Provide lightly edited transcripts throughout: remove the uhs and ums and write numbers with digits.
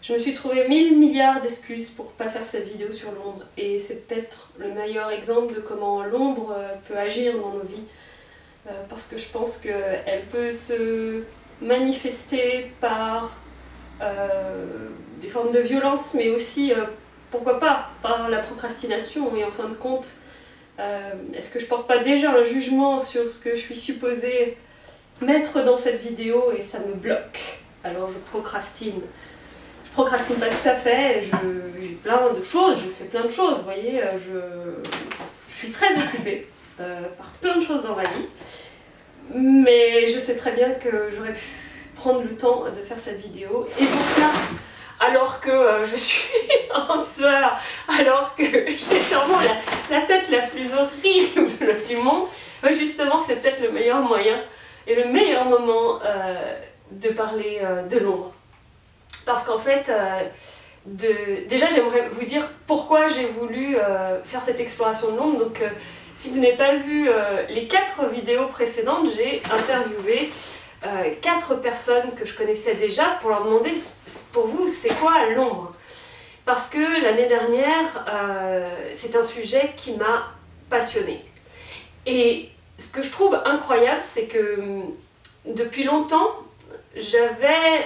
Je me suis trouvé 1000 milliards d'excuses pour pas faire cette vidéo sur l'ombre, et c'est peut-être le meilleur exemple de comment l'ombre peut agir dans nos vies, parce que je pense qu'elle peut se manifester par des formes de violence, mais aussi, pourquoi pas, par la procrastination. Et en fin de compte, est-ce que je porte pas déjà un jugement sur ce que je suis supposée mettre dans cette vidéo et ça me bloque? Alors je procrastine. Je procrastine pas tout à fait, j'ai plein de choses, je fais plein de choses, vous voyez, je suis très occupée par plein de choses dans ma vie, mais je sais très bien que j'aurais pu prendre le temps de faire cette vidéo, et donc là, alors que je suis en sueur, alors que j'ai sûrement la tête la plus horrible du monde, justement c'est peut-être le meilleur moyen et le meilleur moment de parler de l'ombre. Parce qu'en fait, déjà j'aimerais vous dire pourquoi j'ai voulu faire cette exploration de l'ombre. Donc si vous n'avez pas vu les 4 vidéos précédentes, j'ai interviewé 4 personnes que je connaissais déjà pour leur demander, pour vous, c'est quoi l'ombre? Parce que l'année dernière, c'est un sujet qui m'a passionnée. Et ce que je trouve incroyable, c'est que depuis longtemps, j'avais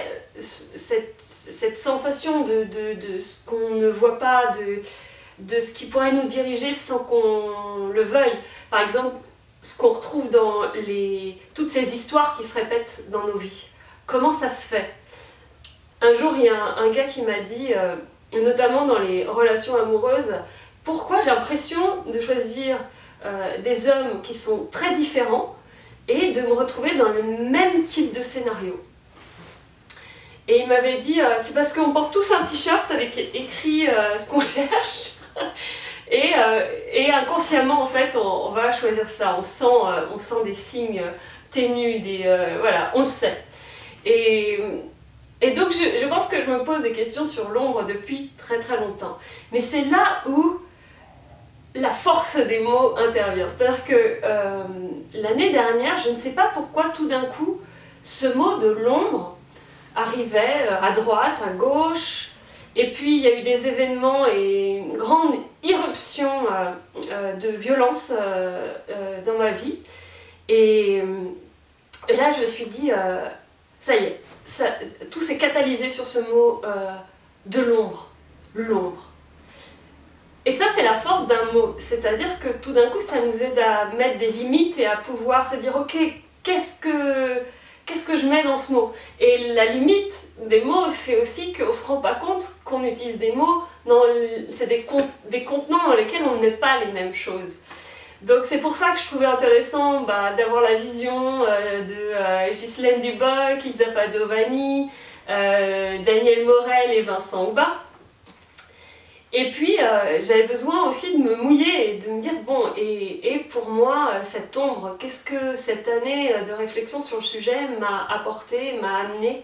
cette sensation de ce qu'on ne voit pas, de ce qui pourrait nous diriger sans qu'on le veuille. Par exemple, ce qu'on retrouve dans toutes ces histoires qui se répètent dans nos vies. Comment ça se fait? Un jour, il y a un gars qui m'a dit, notamment dans les relations amoureuses, pourquoi j'ai l'impression de choisir des hommes qui sont très différents et de me retrouver dans le même type de scénario. Et il m'avait dit, c'est parce qu'on porte tous un t-shirt avec écrit ce qu'on cherche, et inconsciemment en fait on va choisir ça, on sent des signes ténus, voilà, on le sait. Et donc je pense que je me pose des questions sur l'ombre depuis très très longtemps. Mais c'est là où la force des mots intervient. C'est-à-dire que l'année dernière, je ne sais pas pourquoi tout d'un coup, ce mot de l'ombre arrivait à droite, à gauche, et puis il y a eu des événements et une grande irruption de violence dans ma vie. Et là, je me suis dit, ça y est, tout s'est catalysé sur ce mot de l'ombre, l'ombre. Et ça, c'est la force d'un mot, c'est-à-dire que tout d'un coup, ça nous aide à mettre des limites et à pouvoir se dire, ok, qu'est-ce que je mets dans ce mot? Et la limite des mots, c'est aussi qu'on ne se rend pas compte qu'on utilise des mots, c'est des contenants dans lesquels on ne met pas les mêmes choses. Donc c'est pour ça que je trouvais intéressant d'avoir la vision de Ghislaine Duboc, Isa Padovani, Daniel Morel et Vincent Aubin. Et puis j'avais besoin aussi de me mouiller et de me dire, bon, et pour moi, cette ombre, qu'est-ce que cette année de réflexion sur le sujet m'a apporté, m'a amené,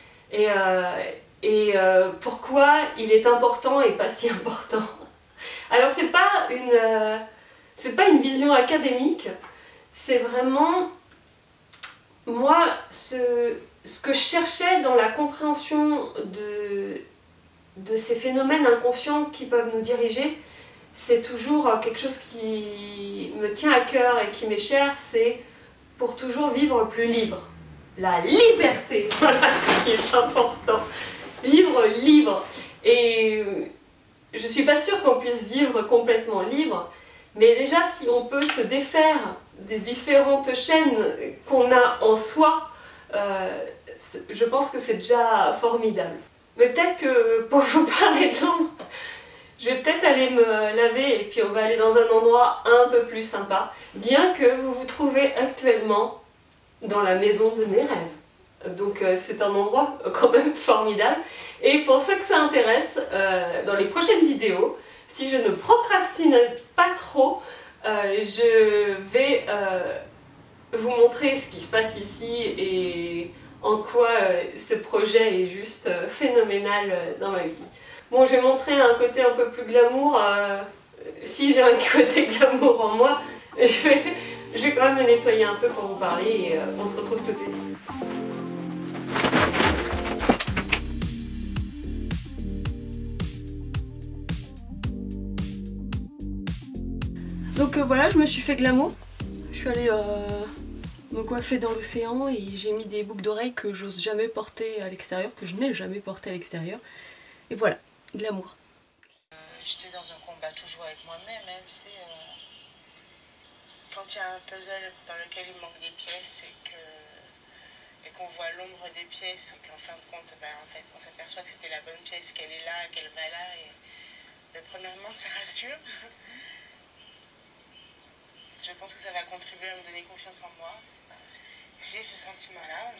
et pourquoi il est important et pas si important. Alors c'est pas une vision académique, c'est vraiment, moi, ce que je cherchais dans la compréhension de ces phénomènes inconscients qui peuvent nous diriger, c'est toujours quelque chose qui me tient à cœur et qui m'est cher, c'est pour toujours vivre plus libre. La liberté, voilà ce qui est important. Vivre libre. Et je suis pas sûre qu'on puisse vivre complètement libre, mais déjà si on peut se défaire des différentes chaînes qu'on a en soi, je pense que c'est déjà formidable. Mais peut-être que pour vous parler de l'ombre, je vais peut-être aller me laver et puis on va aller dans un endroit un peu plus sympa, bien que vous vous trouvez actuellement dans la maison de mes rêves. Donc c'est un endroit quand même formidable. Et pour ceux que ça intéresse, dans les prochaines vidéos, si je ne procrastine pas trop, je vais vous montrer ce qui se passe ici et en quoi ce projet est juste phénoménal dans ma vie. Bon, je vais montrer un côté un peu plus glamour. Si j'ai un côté glamour en moi, je vais quand même me nettoyer un peu pour vous parler et on se retrouve tout de suite. Donc voilà, je me suis fait glamour. Je suis allée me coiffer dans l'océan et j'ai mis des boucles d'oreilles que j'ose jamais porter à l'extérieur, que je n'ai jamais porté à l'extérieur. Et voilà, glamour. J'étais dans un combat toujours avec moi-même, hein, tu sais. Quand il y a un puzzle dans lequel il manque des pièces et qu'on voit l'ombre des pièces, et qu'en fin de compte, en fait, on s'aperçoit que c'était la bonne pièce, qu'elle est là, qu'elle va là, et premièrement, ça rassure. Je pense que ça va contribuer à me donner confiance en moi. J'ai ce sentiment-là.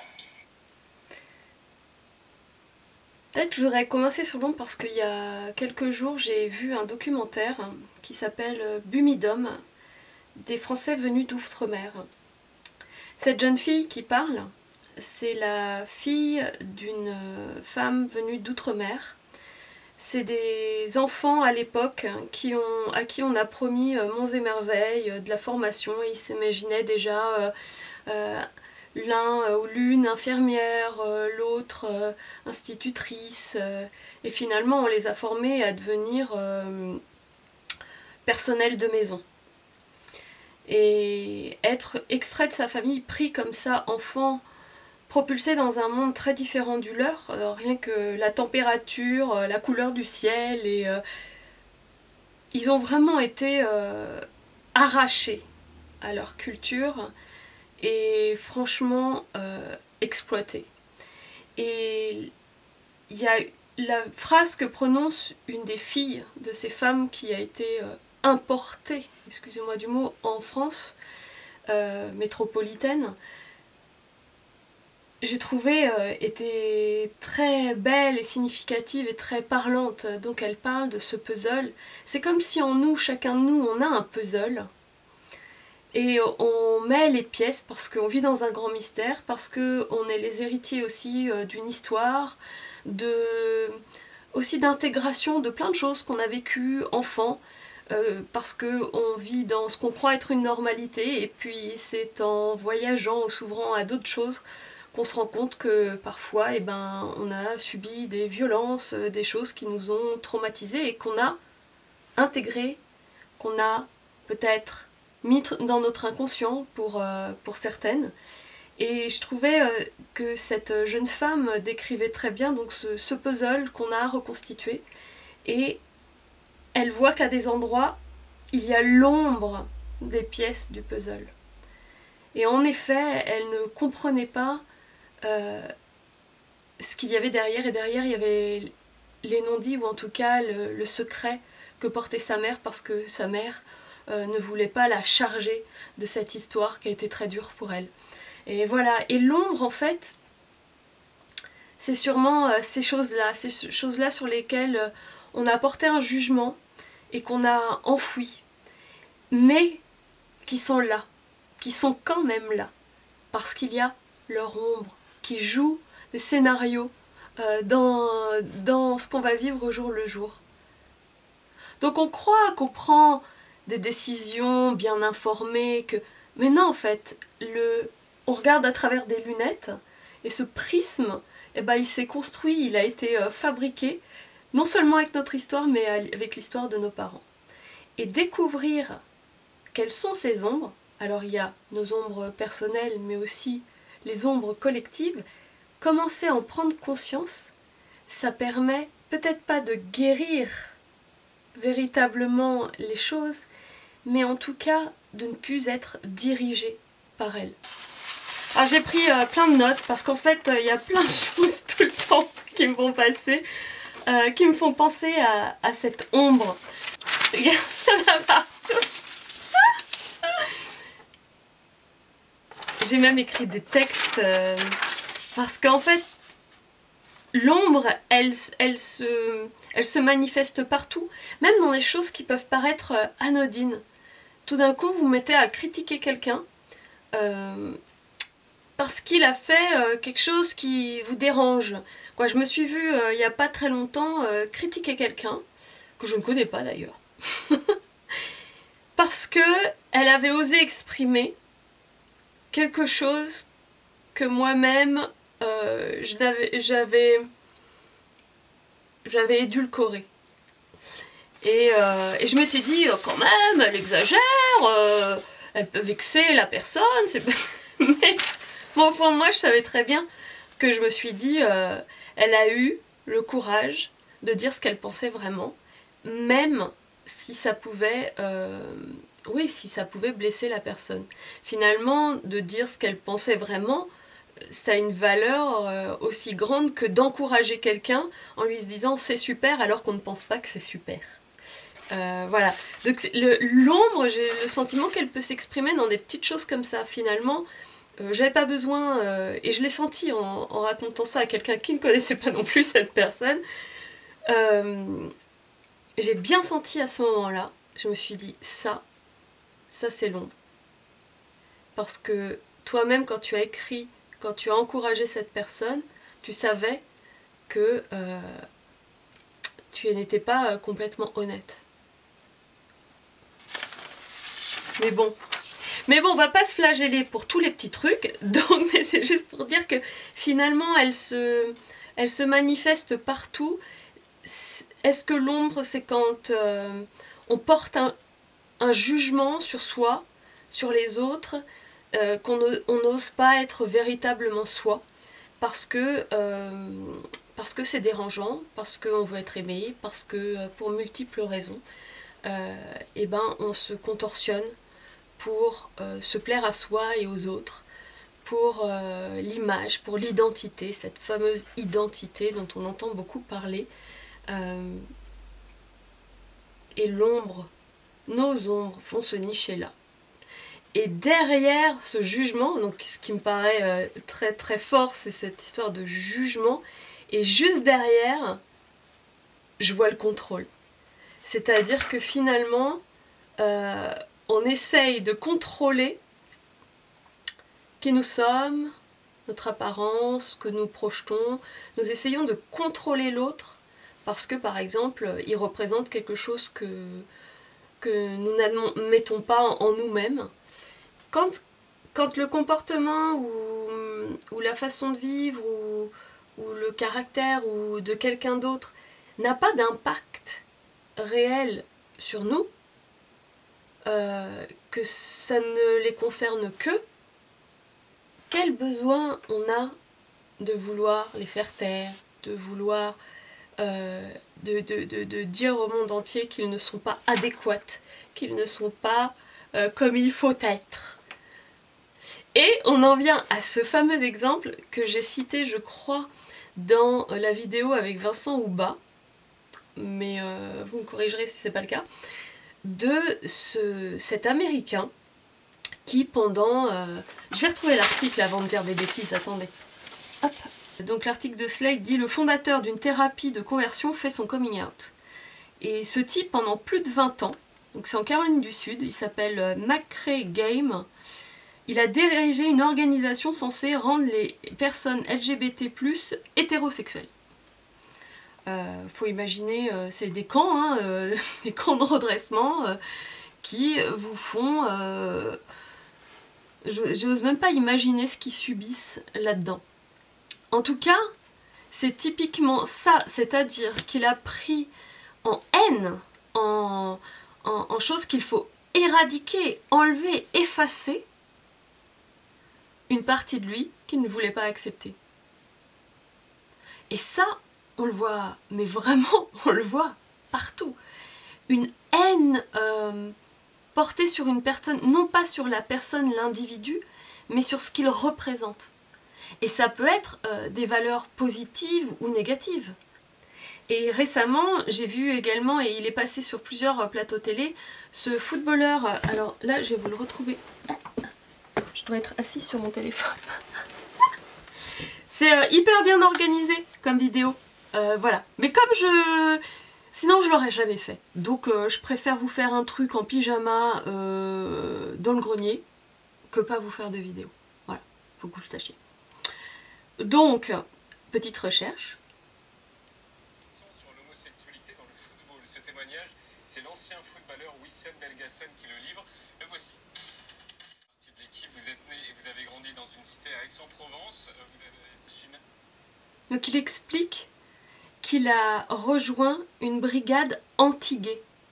Peut-être que je voudrais commencer sur l'ombre parce qu'il y a quelques jours, j'ai vu un documentaire qui s'appelle Bumidum, des Français venus d'outre-mer. Cette jeune fille qui parle, c'est la fille d'une femme venue d'outre-mer. C'est des enfants à l'époque à qui on a promis monts et merveilles, de la formation, et ils s'imaginaient déjà l'un ou l'une infirmière, l'autre institutrice, et finalement on les a formés à devenir personnel de maison. Et être extrait de sa famille, pris comme ça, enfant, propulsé dans un monde très différent du leur, rien que la température, la couleur du ciel, et ils ont vraiment été arrachés à leur culture et franchement exploités. Et il y a la phrase que prononce une des filles de ces femmes qui a été importée, excusez-moi du mot, en France métropolitaine, j'ai trouvé était très belle et significative et très parlante. Donc elle parle de ce puzzle. C'est comme si en nous, chacun de nous, on a un puzzle. Et on met les pièces parce qu'on vit dans un grand mystère, parce qu'on est les héritiers aussi d'une histoire, aussi d'intégration de plein de choses qu'on a vécues enfant, parce qu'on vit dans ce qu'on croit être une normalité, et puis c'est en voyageant, en s'ouvrant à d'autres choses, qu'on se rend compte que parfois on a subi des violences, des choses qui nous ont traumatisés et qu'on a intégré, qu'on a peut-être mis dans notre inconscient pour certaines. Et je trouvais que cette jeune femme décrivait très bien donc ce puzzle qu'on a reconstitué, et elle voit qu'à des endroits il y a l'ombre des pièces du puzzle. Et en effet, elle ne comprenait pas ce qu'il y avait derrière, et derrière il y avait les non-dits, ou en tout cas le secret que portait sa mère, parce que sa mère ne voulait pas la charger de cette histoire qui a été très dure pour elle. Et voilà, et l'ombre en fait, c'est sûrement ces choses-là sur lesquelles on a porté un jugement et qu'on a enfoui, mais qui sont là, qui sont quand même là, parce qu'il y a leur ombre qui joue des scénarios dans ce qu'on va vivre au jour le jour. Donc on croit qu'on prend des décisions bien informées, mais non en fait, on regarde à travers des lunettes, et ce prisme, il s'est construit, il a été fabriqué, non seulement avec notre histoire, mais avec l'histoire de nos parents. Et découvrir quelles sont ces ombres, alors il y a nos ombres personnelles, mais aussi les ombres collectives, commencer à en prendre conscience, ça permet peut-être pas de guérir véritablement les choses, mais en tout cas de ne plus être dirigé par elles. Alors j'ai pris plein de notes parce qu'en fait il y a plein de choses tout le temps qui me font passer, qui me font penser à cette ombre. Il y en a partout. J'ai même écrit des textes parce qu'en fait l'ombre elle se manifeste partout, même dans des choses qui peuvent paraître anodines. Tout d'un coup vous mettez à critiquer quelqu'un parce qu'il a fait quelque chose qui vous dérange. Quoi, je me suis vue il n'y a pas très longtemps critiquer quelqu'un, que je ne connais pas d'ailleurs, parce que elle avait osé exprimer quelque chose que moi-même j'avais édulcoré. Et je m'étais dit, quand même, elle exagère, elle peut vexer la personne. Mais bon, au fond, moi, je savais très bien que je me suis dit, elle a eu le courage de dire ce qu'elle pensait vraiment, même si ça pouvait, oui, si ça pouvait blesser la personne. Finalement, de dire ce qu'elle pensait vraiment, ça a une valeur aussi grande que d'encourager quelqu'un en lui se disant c'est super alors qu'on ne pense pas que c'est super. Voilà. Donc l'ombre, j'ai le sentiment qu'elle peut s'exprimer dans des petites choses comme ça. Finalement, j'avais pas besoin, et je l'ai senti en racontant ça à quelqu'un qui ne connaissait pas non plus cette personne. J'ai bien senti à ce moment-là, je me suis dit ça c'est l'ombre. Parce que toi-même, quand tu as écrit, quand tu as encouragé cette personne, tu savais que tu n'étais pas complètement honnête. Mais bon, on va pas se flageller pour tous les petits trucs, donc c'est juste pour dire que finalement elle se manifeste partout. Est-ce que l'ombre, c'est quand on porte un jugement sur soi, sur les autres, qu'on n'ose pas être véritablement soi, parce que c'est dérangeant, parce qu'on veut être aimé, parce que pour multiples raisons, et ben on se contorsionne pour se plaire à soi et aux autres, pour l'image, pour l'identité, cette fameuse identité dont on entend beaucoup parler. Et l'ombre, nos ombres vont se nicher là. Et derrière ce jugement, donc ce qui me paraît très très fort, c'est cette histoire de jugement, et juste derrière, je vois le contrôle. C'est-à-dire que finalement, on essaye de contrôler qui nous sommes, notre apparence, ce que nous projetons. Nous essayons de contrôler l'autre parce que, par exemple, il représente quelque chose que nous n'admettons pas en nous-mêmes. Quand le comportement ou la façon de vivre ou le caractère ou de quelqu'un d'autre n'a pas d'impact réel sur nous, que ça ne les concerne que, quel besoin on a de vouloir les faire taire, de vouloir de dire au monde entier qu'ils ne sont pas adéquats, qu'ils ne sont pas comme il faut être. Et on en vient à ce fameux exemple que j'ai cité, je crois, dans la vidéo avec Vincent Houba, mais vous me corrigerez si c'est pas le cas, de cet Américain qui pendant... je vais retrouver l'article avant de dire des bêtises, attendez. Hop. Donc l'article de Slate dit « Le fondateur d'une thérapie de conversion fait son coming out ». Et ce type, pendant plus de 20 ans, donc c'est en Caroline du Sud, il s'appelle McCrae Game, il a dirigé une organisation censée rendre les personnes LGBT+, hétérosexuelles. Faut imaginer, c'est des camps, hein, des camps de redressement qui vous font... j'ose même pas imaginer ce qu'ils subissent là-dedans. En tout cas, c'est typiquement ça, c'est-à-dire qu'il a pris en haine, en choses qu'il faut éradiquer, enlever, effacer, une partie de lui qu'il ne voulait pas accepter. Et ça, on le voit, mais vraiment, on le voit partout. Une haine portée sur une personne, non pas sur la personne, l'individu, mais sur ce qu'il représente. Et ça peut être des valeurs positives ou négatives. Et récemment, j'ai vu également, et il est passé sur plusieurs plateaux télé, ce footballeur, alors là je vais vous le retrouver, je dois être assise sur mon téléphone. C'est hyper bien organisé comme vidéo, voilà. Mais comme sinon je l'aurais jamais fait. Donc je préfère vous faire un truc en pyjama dans le grenier que pas vous faire de vidéo. Voilà, faut que vous le sachiez. Donc, petite recherche. Sur l'homosexualité dans le football. Ce témoignage, c'est l'ancien footballeur Wissem Belgassen qui le livre. Le voici. Partie de l'équipe, vous êtes né et vous avez grandi dans une cité à Aix-en-Provence. Donc il explique qu'il a rejoint une brigade anti-gay.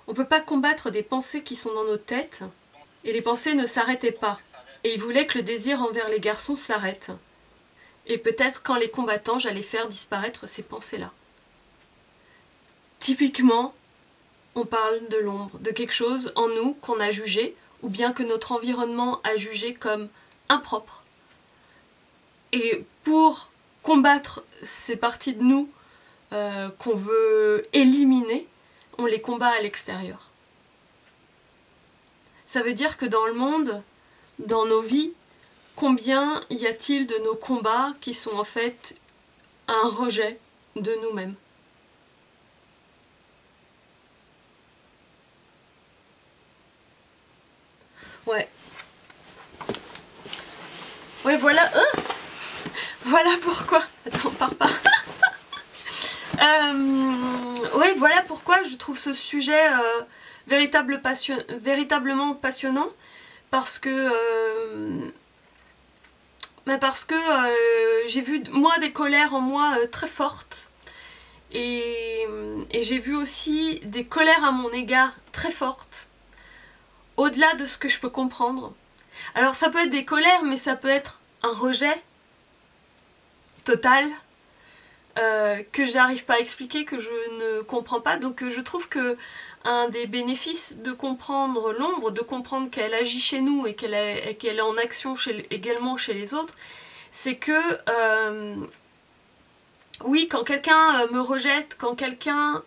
On peut pas combattre des pensées qui sont dans nos têtes, et les pensées ne s'arrêtaient pas. Et il voulait que le désir envers les garçons s'arrête. Et peut-être qu'en les combattant, j'allais faire disparaître ces pensées-là. Typiquement, on parle de l'ombre, de quelque chose en nous qu'on a jugé, ou bien que notre environnement a jugé comme impropre. Et pour combattre ces parties de nous qu'on veut éliminer, on les combat à l'extérieur. Ça veut dire que dans le monde, dans nos vies, combien y a-t-il de nos combats qui sont en fait un rejet de nous-mêmes? Ouais. Ouais, voilà. Voilà pourquoi. Attends, pars pas. Ouais, voilà pourquoi je trouve ce sujet véritablement passionnant. Parce que j'ai vu moi des colères en moi très fortes. Et j'ai vu aussi des colères à mon égard très fortes. Au-delà de ce que je peux comprendre. Alors ça peut être des colères, mais ça peut être un rejet total que j'arrive pas à expliquer, que je ne comprends pas. Donc je trouve que un des bénéfices de comprendre l'ombre, de comprendre qu'elle agit chez nous et qu'elle est en action également chez les autres, c'est que oui, quand quelqu'un me rejette, quand quelqu'un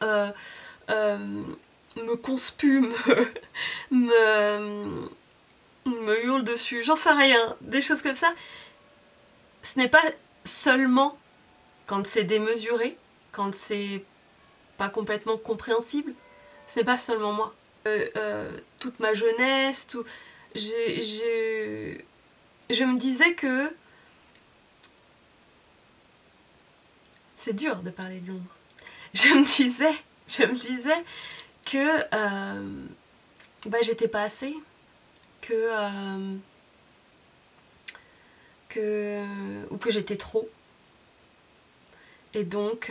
me conspue, me hurle dessus, j'en sais rien, des choses comme ça, ce n'est pas seulement quand c'est démesuré, quand c'est pas complètement compréhensible, ce n'est pas seulement moi. Toute ma jeunesse, je me disais que c'est dur de parler de l'ombre. Je me disais que j'étais pas assez, ou que j'étais trop. Et donc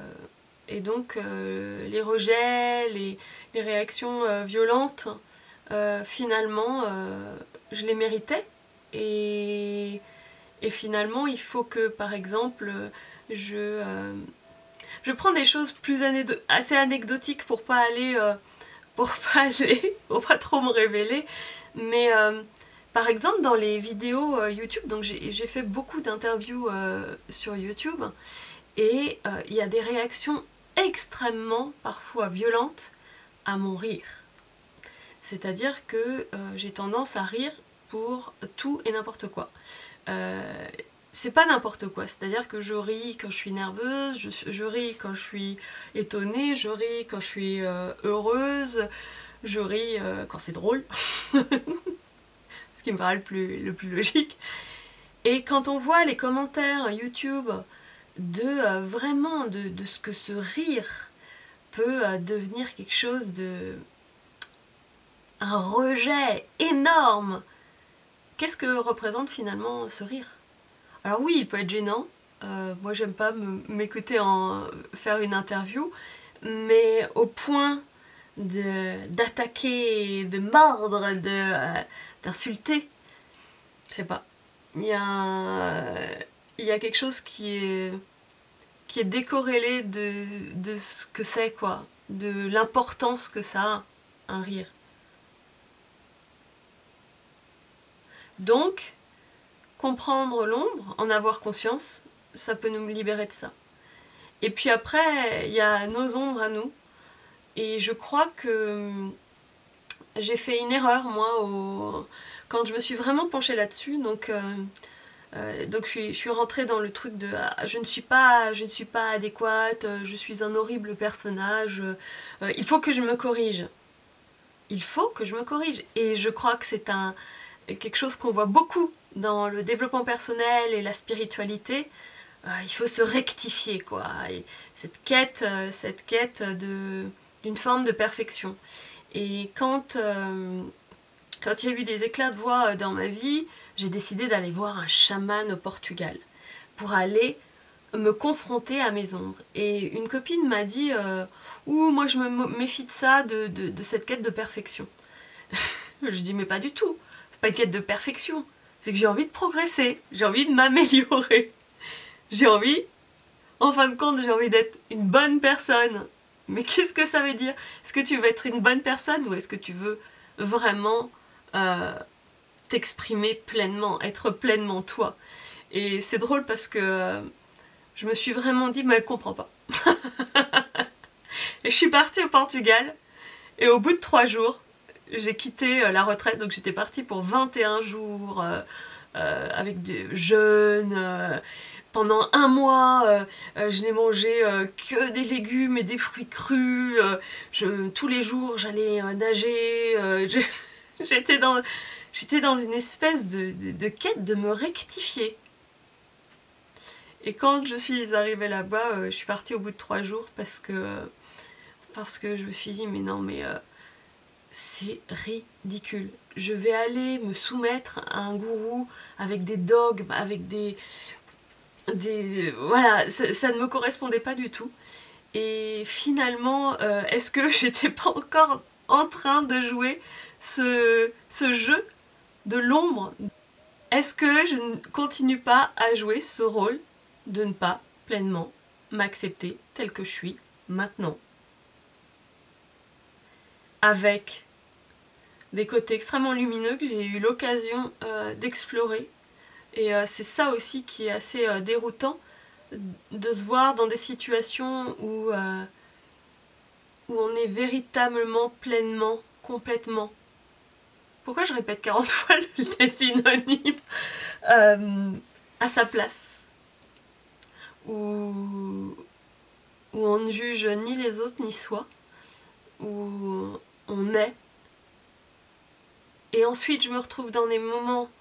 les rejets, les réactions violentes, finalement, je les méritais. Et finalement, il faut que, par exemple, je prends des choses assez anecdotiques pour pas trop me révéler. Mais par exemple, dans les vidéos YouTube, donc j'ai fait beaucoup d'interviews sur YouTube, et il y a des réactions extrêmement, parfois violentes, à mon rire. C'est-à-dire que j'ai tendance à rire pour tout et n'importe quoi. C'est pas n'importe quoi, c'est-à-dire que je ris quand je suis nerveuse, je ris quand je suis étonnée, je ris quand je suis heureuse, je ris quand c'est drôle, ce qui me paraît le plus logique. Et quand on voit les commentaires YouTube vraiment de ce que ce rire peut devenir quelque chose un rejet énorme, qu'est-ce que représente finalement ce rire? Alors oui, il peut être gênant, moi j'aime pas m'écouter faire une interview, mais au point d'attaquer, de mordre, d'insulter, je sais pas. Il y a quelque chose qui est décorrélé de ce que c'est, quoi, de l'importance que ça a, un rire. Donc, comprendre l'ombre, en avoir conscience, ça peut nous libérer de ça. Et puis après, il y a nos ombres à nous. Et je crois que j'ai fait une erreur, moi, quand je me suis vraiment penchée là-dessus. Donc je suis rentrée dans le truc de je ne suis pas adéquate, je suis un horrible personnage, il faut que je me corrige. Il faut que je me corrige. Et je crois que c'est quelque chose qu'on voit beaucoup dans le développement personnel et la spiritualité. Il faut se rectifier, quoi. Et cette quête d'une forme de perfection. Et quand il y a eu des éclats de voix dans ma vie, j'ai décidé d'aller voir un chaman au Portugal pour aller me confronter à mes ombres. Et une copine m'a dit ouh, moi je me méfie de ça, de cette quête de perfection. Je dis mais pas du tout, c'est pas une quête de perfection, c'est que j'ai envie de progresser, j'ai envie de m'améliorer, j'ai envie, en fin de compte, j'ai envie d'être une bonne personne. Mais qu'est-ce que ça veut dire? Est-ce que tu veux être une bonne personne ou est-ce que tu veux vraiment t'exprimer pleinement, être pleinement toi? Et c'est drôle parce que je me suis vraiment dit, mais elle comprend pas. Et je suis partie au Portugal et au bout de 3 jours, j'ai quitté la retraite, donc j'étais partie pour 21 jours avec des jeûnes. Pendant 1 mois, je n'ai mangé que des légumes et des fruits crus. Tous les jours, j'allais nager. J'étais dans une espèce de quête de me rectifier. Et quand je suis arrivée là-bas, je suis partie au bout de 3 jours parce que je me suis dit, mais non, mais c'est ridicule. Je vais aller me soumettre à un gourou avec des dogmes, avec voilà, ça ne me correspondait pas du tout. Et finalement, est-ce que j'étais pas encore en train de jouer ce jeu de l'ombre? Est-ce que je ne continue pas à jouer ce rôle de ne pas pleinement m'accepter tel que je suis maintenant? Avec des côtés extrêmement lumineux que j'ai eu l'occasion d'explorer. Et c'est ça aussi qui est assez déroutant, de se voir dans des situations où on est véritablement, pleinement, complètement. Pourquoi je répète 40 fois les synonymes à sa place, où on ne juge ni les autres ni soi, où on est. Et ensuite je me retrouve dans des moments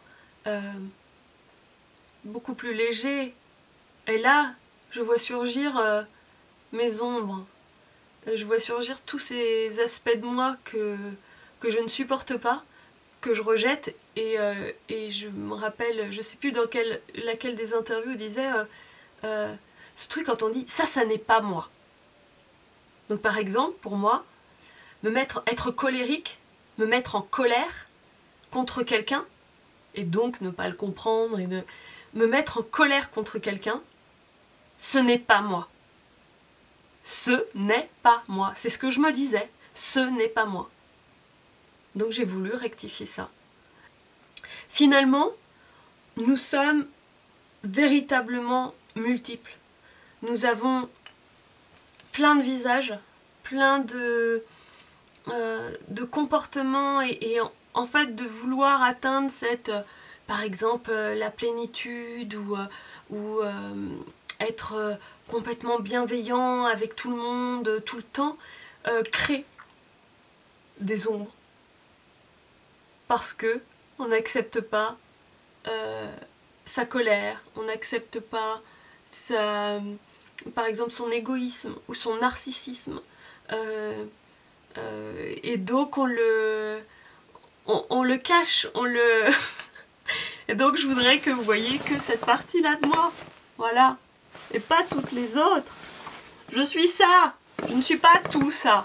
beaucoup plus légers, et là je vois surgir mes ombres, je vois surgir tous ces aspects de moi que je ne supporte pas, que je rejette, et je me rappelle, je sais plus dans laquelle des interviews disait ce truc quand on dit ça n'est pas moi. Donc par exemple pour moi, être colérique, me mettre en colère contre quelqu'un, et donc ne pas le comprendre, et de me mettre en colère contre quelqu'un, ce n'est pas moi. Ce n'est pas moi. C'est ce que je me disais. Ce n'est pas moi. Donc j'ai voulu rectifier ça. Finalement, nous sommes véritablement multiples. Nous avons plein de visages, plein de comportements et en fait de vouloir atteindre cette, par exemple, la plénitude ou être complètement bienveillant avec tout le monde tout le temps, crée des ombres. Parce que on n'accepte pas sa colère, on n'accepte pas par exemple son égoïsme ou son narcissisme. Et donc on le cache, et donc je voudrais que vous voyez que cette partie-là de moi, voilà, et pas toutes les autres. Je suis ça, je ne suis pas tout ça.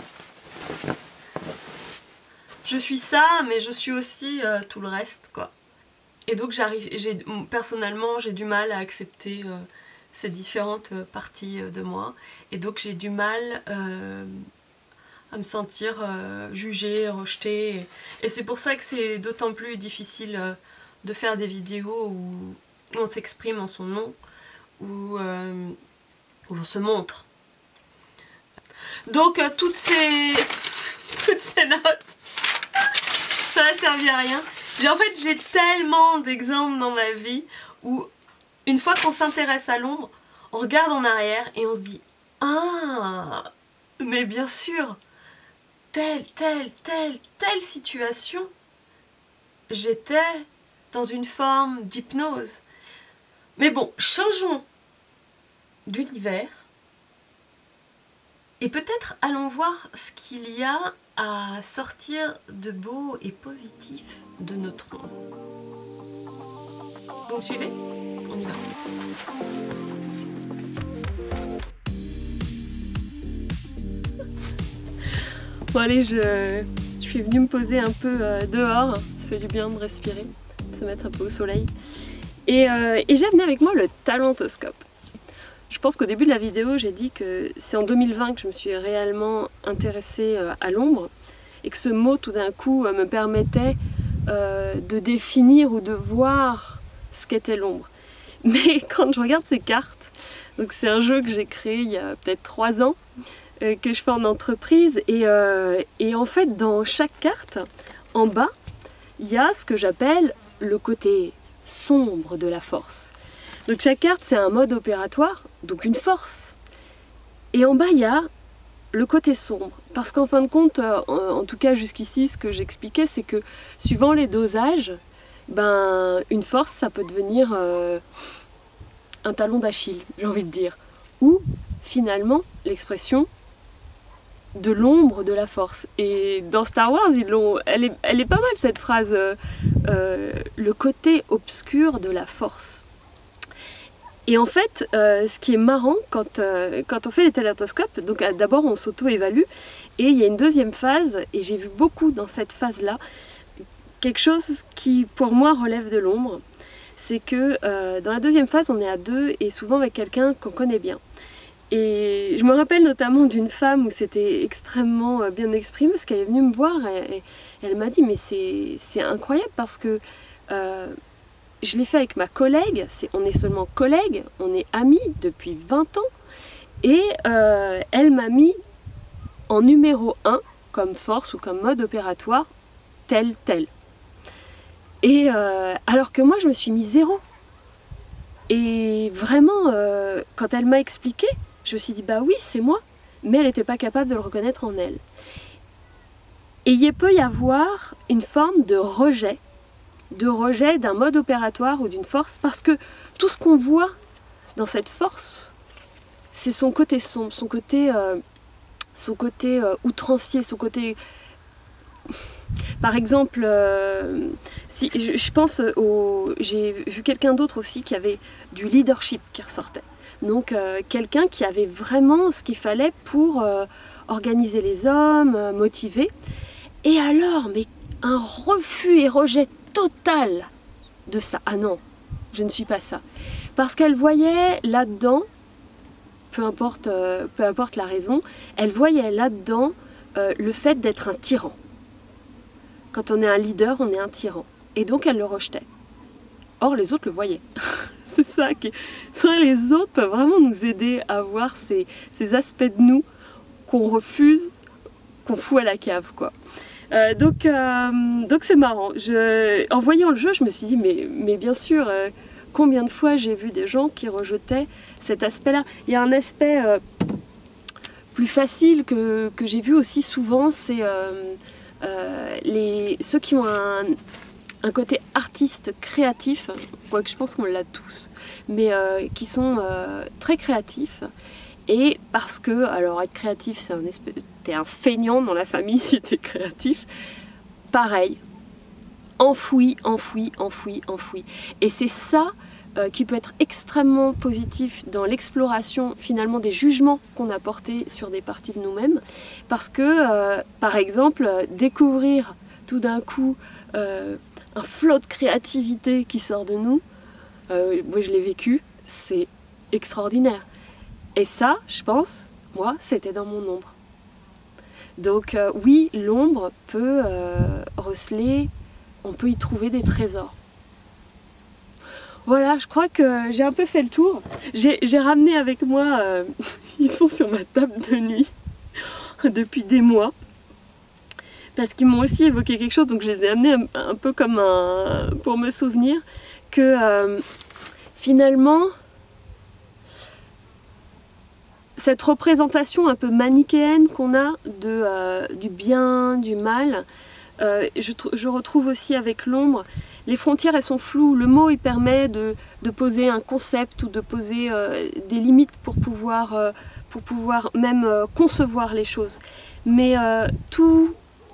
Je suis ça, mais je suis aussi tout le reste, quoi. Et donc personnellement, j'ai du mal à accepter ces différentes parties de moi, et donc j'ai du mal à me sentir jugée, rejetée. Et c'est pour ça que c'est d'autant plus difficile de faire des vidéos où on s'exprime en son nom, où on se montre. Donc toutes ces notes, ça n'a servi à rien. En fait, j'ai tellement d'exemples dans ma vie où, une fois qu'on s'intéresse à l'ombre, on regarde en arrière et on se dit « Ah, mais bien sûr, telle situation, j'étais dans une forme d'hypnose. » Mais bon, changeons d'univers et peut-être allons voir ce qu'il y a à sortir de beau et positif de notre monde. Vous me suivez? On y va. Bon allez, je suis venue me poser un peu dehors, ça fait du bien de respirer, de se mettre un peu au soleil. Et j'ai amené avec moi le talentoscope. Je pense qu'au début de la vidéo, j'ai dit que c'est en 2020 que je me suis réellement intéressée à l'ombre et que ce mot tout d'un coup me permettait de définir ou de voir ce qu'était l'ombre. Mais quand je regarde ces cartes, donc c'est un jeu que j'ai créé il y a peut-être 3 ans, que je fais en entreprise et en fait dans chaque carte, en bas, il y a ce que j'appelle le côté sombre de la force. Donc chaque carte c'est un mode opératoire, donc une force. Et en bas il y a le côté sombre. Parce qu'en fin de compte, en tout cas jusqu'ici, ce que j'expliquais, c'est que suivant les dosages, ben, une force ça peut devenir un talon d'Achille, j'ai envie de dire. Ou finalement l'expression de l'ombre de la force. Et dans Star Wars, elle est pas mal cette phrase, le côté obscur de la force. Et en fait, ce qui est marrant quand on fait les talentoscopes, donc d'abord on s'auto-évalue, et il y a une deuxième phase, et j'ai vu beaucoup dans cette phase-là, quelque chose qui pour moi relève de l'ombre, c'est que dans la deuxième phase on est à 2 et souvent avec quelqu'un qu'on connaît bien. Et je me rappelle notamment d'une femme où c'était extrêmement bien exprimé, parce qu'elle est venue me voir et elle m'a dit mais c'est incroyable parce que je l'ai fait avec ma collègue, on est seulement collègues, on est amis depuis 20 ans, et elle m'a mis en numéro 1 comme force ou comme mode opératoire, tel. Et alors que moi je me suis mis 0. Et vraiment, quand elle m'a expliqué, je me suis dit bah oui c'est moi, mais elle n'était pas capable de le reconnaître en elle. Et il peut y avoir une forme de rejet d'un mode opératoire ou d'une force, parce que tout ce qu'on voit dans cette force, c'est son côté sombre, son côté outrancier, son côté... Par exemple, si, je pense j'ai vu quelqu'un d'autre aussi qui avait du leadership qui ressortait. Donc quelqu'un qui avait vraiment ce qu'il fallait pour organiser les hommes, motiver. Et alors, mais un refus et rejet total de ça. Ah non, je ne suis pas ça. Parce qu'elle voyait là-dedans, peu importe la raison, elle voyait là-dedans le fait d'être un tyran. Quand on est un leader, on est un tyran. Et donc elle le rejetait. Or les autres le voyaient. C'est ça qui est... Les autres peuvent vraiment nous aider à voir ces aspects de nous qu'on refuse, qu'on fout à la cave, quoi. Donc c'est marrant. En voyant le jeu, je me suis dit, mais bien sûr, combien de fois j'ai vu des gens qui rejetaient cet aspect-là. Il y a un aspect plus facile que j'ai vu aussi souvent, c'est ceux qui ont un côté artiste créatif, quoique je pense qu'on l'a tous, mais qui sont très créatifs. Et parce que, alors être créatif, t'es un feignant dans la famille si t'es créatif, pareil, enfoui. Et c'est ça qui peut être extrêmement positif dans l'exploration finalement des jugements qu'on a portés sur des parties de nous-mêmes. Parce que, par exemple, découvrir tout d'un coup un flot de créativité qui sort de nous, moi je l'ai vécu, c'est extraordinaire. Et ça, je pense, moi, c'était dans mon ombre. Donc oui, l'ombre peut receler, on peut y trouver des trésors. Voilà, je crois que j'ai un peu fait le tour. J'ai ramené avec moi, ils sont sur ma table de nuit depuis des mois, parce qu'ils m'ont aussi évoqué quelque chose, donc je les ai amenés un peu comme pour me souvenir que finalement, cette représentation un peu manichéenne qu'on a du bien, du mal, je retrouve aussi avec l'ombre. Les frontières, elles sont floues. Le mot, il permet de poser un concept ou de poser des limites pour pouvoir même concevoir les choses. Mais tout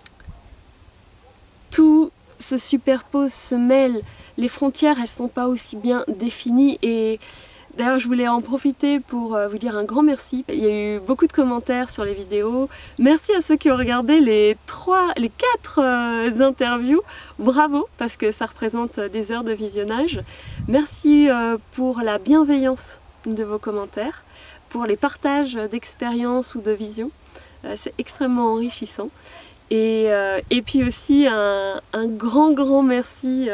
se superpose, se mêle. Les frontières, elles ne sont pas aussi bien définies. Et D'ailleurs, je voulais en profiter pour vous dire un grand merci. Il y a eu beaucoup de commentaires sur les vidéos. Merci à ceux qui ont regardé les 4 interviews. Bravo, parce que ça représente des heures de visionnage. Merci pour la bienveillance de vos commentaires, pour les partages d'expériences ou de visions. C'est extrêmement enrichissant. Et puis aussi un grand merci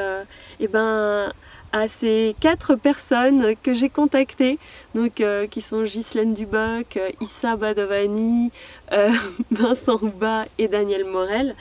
à ces 4 personnes que j'ai contactées, donc qui sont Ghislaine Duboc, Issa Badovani, Vincent Rouba et Daniel Morel.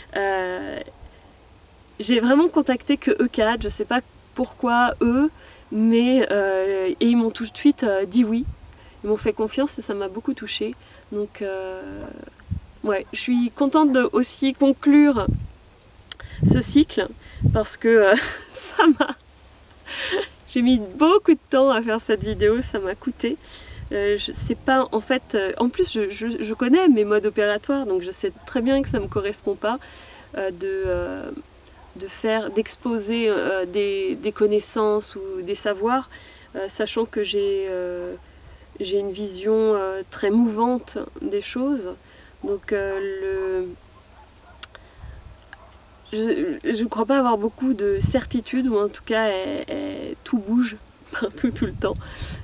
J'ai vraiment contacté que eux 4, je sais pas pourquoi eux, mais et ils m'ont tout de suite dit oui. Ils m'ont fait confiance et ça m'a beaucoup touchée. Donc ouais, je suis contente de aussi conclure ce cycle parce que ça m'a... J'ai mis beaucoup de temps à faire cette vidéo, ça m'a coûté. Je sais pas, en fait, en plus je connais mes modes opératoires, donc je sais très bien que ça me correspond pas d'exposer des connaissances ou des savoirs, sachant que j'ai une vision très mouvante des choses. Donc je ne crois pas avoir beaucoup de certitude, ou en tout cas tout bouge partout tout le temps.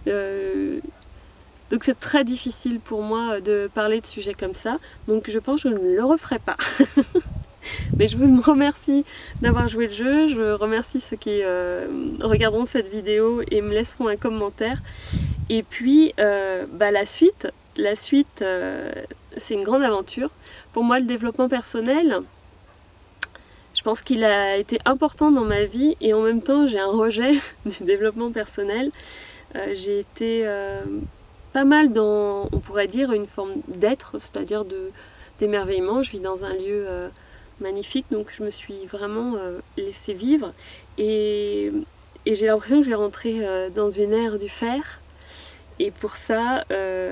Donc c'est très difficile pour moi de parler de sujets comme ça, donc je pense que je ne le referai pas. Mais je vous remercie d'avoir joué le jeu, je remercie ceux qui regarderont cette vidéo et me laisseront un commentaire. Et puis la suite c'est une grande aventure. Pour moi, le développement personnel, je pense qu'il a été important dans ma vie, et en même temps j'ai un rejet du développement personnel. J'ai été pas mal dans, on pourrait dire, une forme d'être, c'est-à-dire d'émerveillement. Je vis dans un lieu magnifique, donc je me suis vraiment laissée vivre, et j'ai l'impression que je vais rentrer dans une ère du faire. Et pour ça,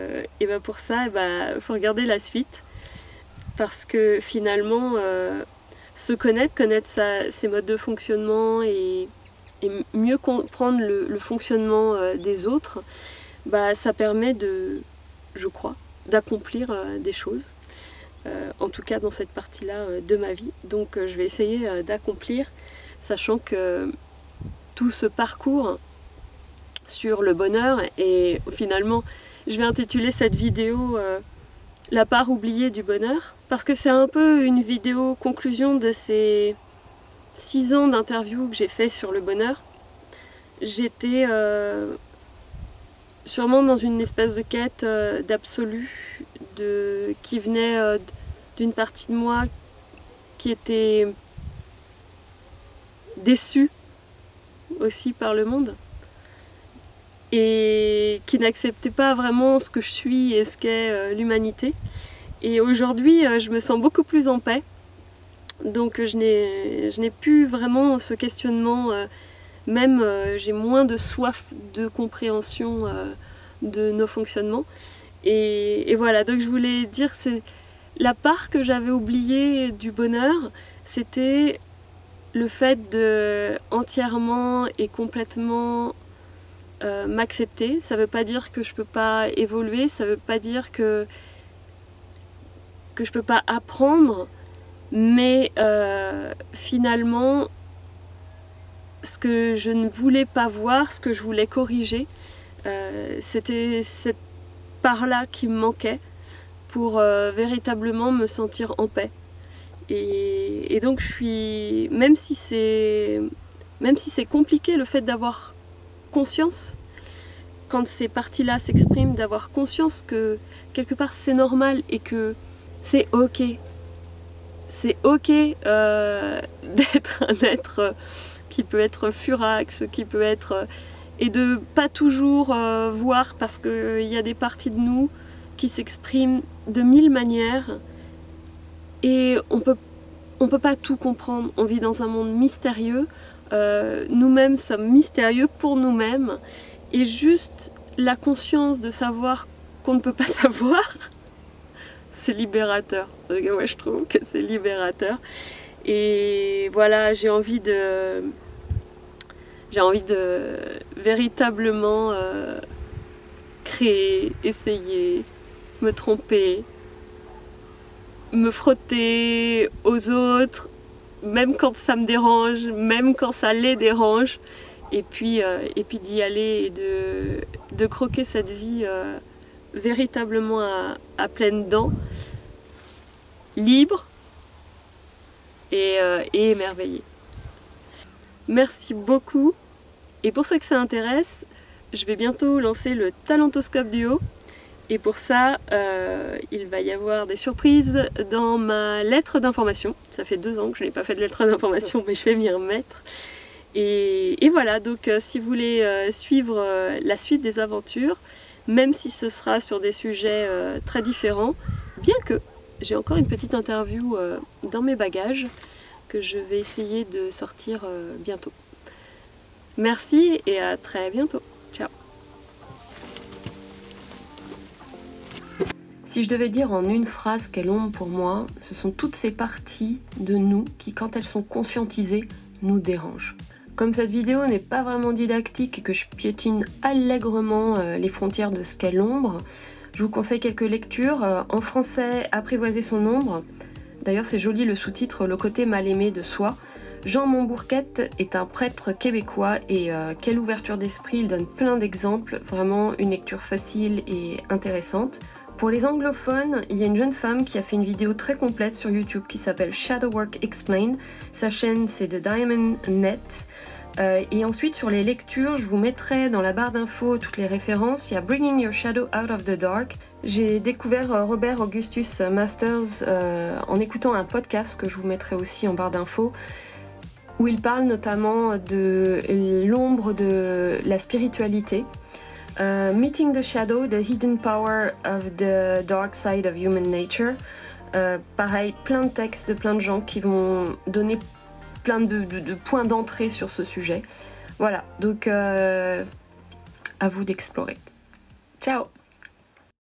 faut regarder la suite, parce que finalement, se connaître ses modes de fonctionnement et mieux comprendre le fonctionnement des autres, ça permet je crois, d'accomplir des choses, en tout cas dans cette partie-là de ma vie. Donc je vais essayer d'accomplir, sachant que tout ce parcours sur le bonheur, et finalement je vais intituler cette vidéo la part oubliée du bonheur, parce que c'est un peu une vidéo conclusion de ces 6 ans d'interviews que j'ai fait sur le bonheur. J'étais sûrement dans une espèce de quête d'absolu, qui venait d'une partie de moi qui était déçue aussi par le monde, et qui n'acceptait pas vraiment ce que je suis et ce qu'est l'humanité. Et aujourd'hui, je me sens beaucoup plus en paix, donc je n'ai plus vraiment ce questionnement, même j'ai moins de soif de compréhension de nos fonctionnements. Et voilà, donc je voulais dire, c'est la part que j'avais oubliée du bonheur, c'était le fait de entièrement et complètement m'accepter. Ça veut pas dire que je peux pas évoluer, ça veut pas dire que je peux pas apprendre, mais finalement ce que je ne voulais pas voir, ce que je voulais corriger, c'était cette part-là qui me manquait pour véritablement me sentir en paix. Et donc je suis, même si c'est compliqué, le fait d'avoir conscience, quand ces parties-là s'expriment, d'avoir conscience que quelque part c'est normal et que c'est ok. C'est ok d'être un être qui peut être furax, qui peut être... et de pas toujours voir, parce qu'il y a des parties de nous qui s'expriment de 1000 manières, et on peut pas tout comprendre. On vit dans un monde mystérieux, nous-mêmes sommes mystérieux pour nous-mêmes, et juste la conscience de savoir qu'on ne peut pas savoir, c'est libérateur. Moi je trouve que c'est libérateur. Et voilà, j'ai envie J'ai envie de véritablement créer, essayer, me tromper, me frotter aux autres, même quand ça me dérange, même quand ça les dérange, et puis d'y aller et de croquer cette vie véritablement à pleines dents, libre et émerveillée. Merci beaucoup, et pour ceux que ça intéresse, je vais bientôt lancer le Talentoscope Duo. Et pour ça, il va y avoir des surprises dans ma lettre d'information. Ça fait 2 ans que je n'ai pas fait de lettre d'information, mais je vais m'y remettre. Et voilà, donc si vous voulez suivre la suite des aventures, même si ce sera sur des sujets très différents, bien que j'ai encore une petite interview dans mes bagages que je vais essayer de sortir bientôt. Merci et à très bientôt. Ciao. Si je devais dire en une phrase qu'est l'ombre pour moi, ce sont toutes ces parties de nous qui, quand elles sont conscientisées, nous dérangent. Comme cette vidéo n'est pas vraiment didactique et que je piétine allègrement les frontières de ce qu'est l'ombre, je vous conseille quelques lectures. En français, Apprivoiser son ombre. D'ailleurs, c'est joli le sous-titre « Le côté mal aimé de soi ». Jean Montbourquette est un prêtre québécois et quelle ouverture d'esprit, il donne plein d'exemples, vraiment une lecture facile et intéressante. Pour les anglophones, il y a une jeune femme qui a fait une vidéo très complète sur YouTube qui s'appelle Shadowwork Explained. Sa chaîne c'est The Diamond Net. Et ensuite sur les lectures, je vous mettrai dans la barre d'infos toutes les références. Il y a Bringing Your Shadow Out of the Dark. J'ai découvert Robert Augustus Masters en écoutant un podcast que je vous mettrai aussi en barre d'infos, où il parle notamment de l'ombre de la spiritualité. Meeting the Shadow, The Hidden Power of the Dark Side of Human Nature. Pareil, plein de textes de plein de gens qui vont donner plein de points d'entrée sur ce sujet. Voilà, donc à vous d'explorer. Ciao!